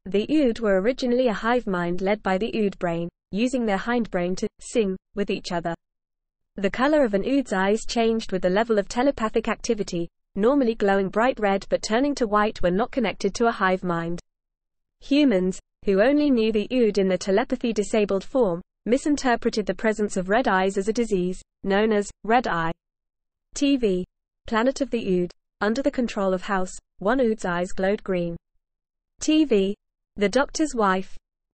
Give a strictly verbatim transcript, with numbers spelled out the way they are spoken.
The Ood were originally a hive mind led by the Ood brain, using their hindbrain to sing with each other. The color of an Ood's eyes changed with the level of telepathic activity, normally glowing bright red but turning to white when not connected to a hive mind. Humans, who only knew the Ood in the telepathy-disabled form, misinterpreted the presence of red eyes as a disease, known as red eye. T V. Planet of the Ood. Under the control of House, one Ood's eyes glowed green. T V. The Doctor's Wife.